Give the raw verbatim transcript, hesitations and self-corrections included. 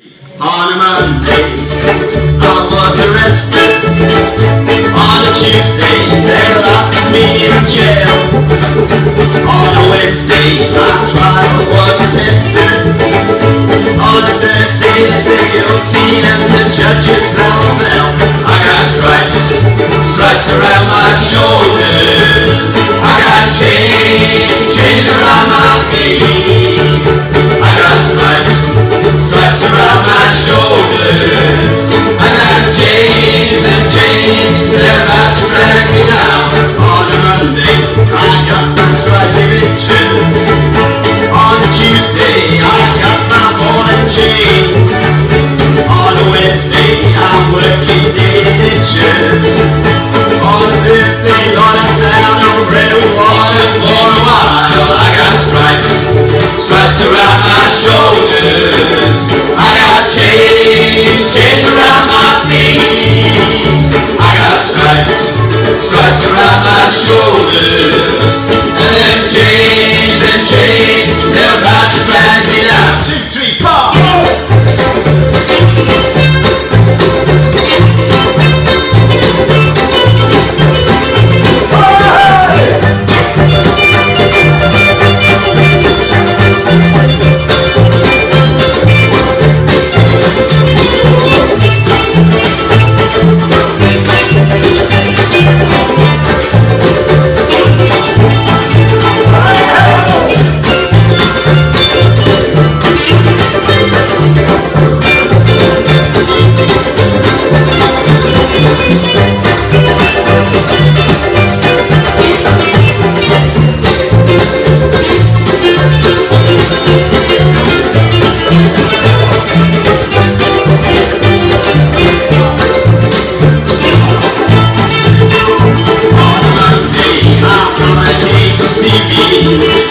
On a Monday, I was arrested. On a Tuesday, they locked me in jail. On a Wednesday, my trial was tested. On a Thursday, they said guilty and the judges fell fell. I got stripes, stripes around my shoulders. I got chains, chains around my feet. I got stripes, stripes around my shoulders. I got chains and chains, they're about to drag me down. On a Monday, I got my stripy riches. On a Tuesday, I got my ball and chain. On a Wednesday, I'm working ditches. On a Thursday, Lord, I sat out on red water for a while. I got stripes, stripes around my shoulders. I got chains, chains around my feet. I got stripes, stripes around my shoulders. And them chains and chains, they're about to drag me down. Two, three, four. See me.